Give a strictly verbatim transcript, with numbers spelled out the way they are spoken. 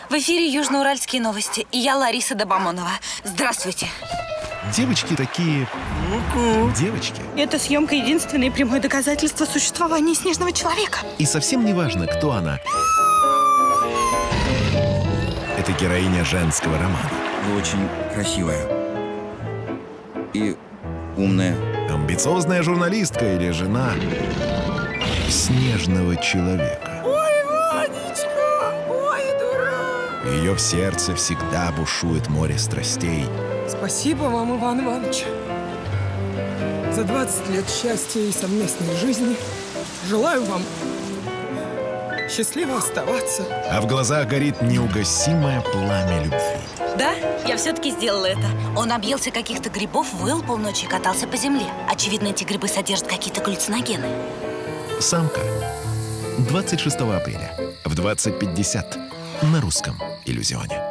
В эфире Южноуральские новости. И я Лариса Добомонова. Здравствуйте. Девочки такие... девочки. Эта съемка — единственное прямое доказательство существования снежного человека. И совсем не важно, кто она. Это героиня женского романа. Вы очень красивая. И умная. Амбициозная журналистка или жена снежного человека. Ой, Ванечка, ой, дурак. Ее в сердце всегда бушует море страстей. Спасибо вам, Иван Иванович, за двадцать лет счастья и совместной жизни. Желаю вам счастливо оставаться. А в глазах горит неугасимое пламя любви. Да, я все-таки сделала это. Он объелся каких-то грибов, выл полночи и катался по земле. Очевидно, эти грибы содержат какие-то галлюциногены. «Самка». двадцать шестого апреля в двадцать пятьдесят на русском иллюзионе.